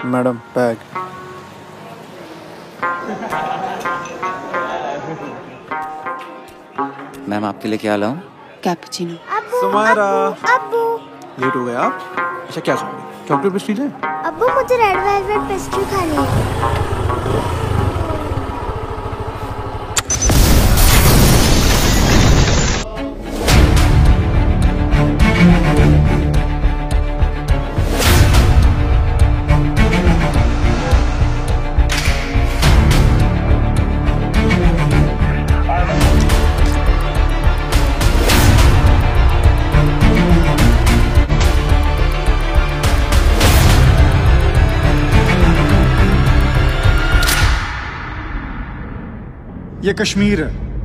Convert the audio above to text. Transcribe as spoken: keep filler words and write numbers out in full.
Madam bag. Ma'am आपके लिए क्या लाऊं? कैपुचिनो। सुमायरा, अब्बू लेट हो गए आप? अच्छा क्या खाओगे? चॉकलेट पेस्ट्री है? अब्बू मुझे रेड वेलवेट पेस्ट्री खानी है। ये कश्मीर है।